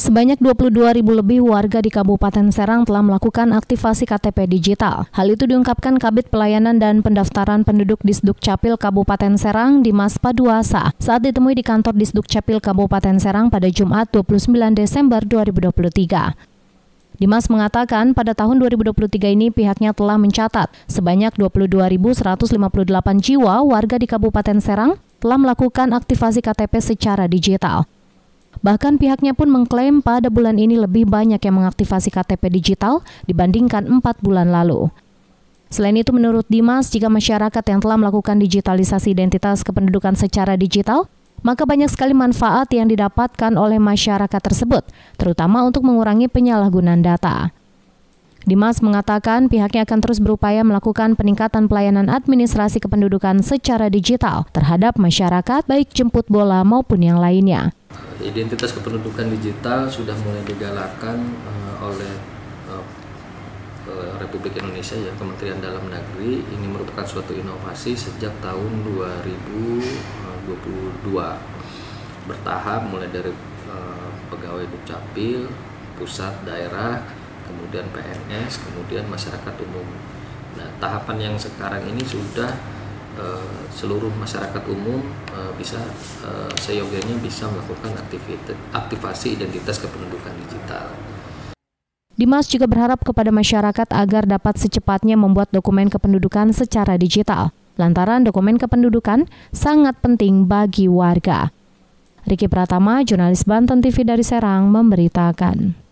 Sebanyak 22.000 lebih warga di Kabupaten Serang telah melakukan aktivasi KTP digital. Hal itu diungkapkan Kabid Pelayanan dan Pendaftaran Penduduk Disduk Capil Kabupaten Serang, Dimas Paduasa, saat ditemui di kantor Disduk Capil Kabupaten Serang pada Jumat 29 Desember 2023. Dimas mengatakan pada tahun 2023 ini pihaknya telah mencatat sebanyak 22.158 jiwa warga di Kabupaten Serang telah melakukan aktivasi KTP secara digital. Bahkan pihaknya pun mengklaim pada bulan ini lebih banyak yang mengaktifasi KTP digital dibandingkan 4 bulan lalu. Selain itu, menurut Dimas, jika masyarakat yang telah melakukan digitalisasi identitas kependudukan secara digital, maka banyak sekali manfaat yang didapatkan oleh masyarakat tersebut, terutama untuk mengurangi penyalahgunaan data. Dimas mengatakan pihaknya akan terus berupaya melakukan peningkatan pelayanan administrasi kependudukan secara digital terhadap masyarakat, baik jemput bola maupun yang lainnya. Identitas kependudukan digital sudah mulai digalakkan oleh Republik Indonesia, ya, Kementerian Dalam Negeri. Ini merupakan suatu inovasi sejak tahun 2022, bertahap mulai dari pegawai Dukcapil, pusat, daerah, kemudian PNS, kemudian masyarakat umum. Nah, tahapan yang sekarang ini sudah seluruh masyarakat umum bisa seyogianya bisa melakukan aktivasi identitas kependudukan digital. Dimas juga berharap kepada masyarakat agar dapat secepatnya membuat dokumen kependudukan secara digital, lantaran dokumen kependudukan sangat penting bagi warga. Riki Pratama, jurnalis Banten TV dari Serang, memberitakan.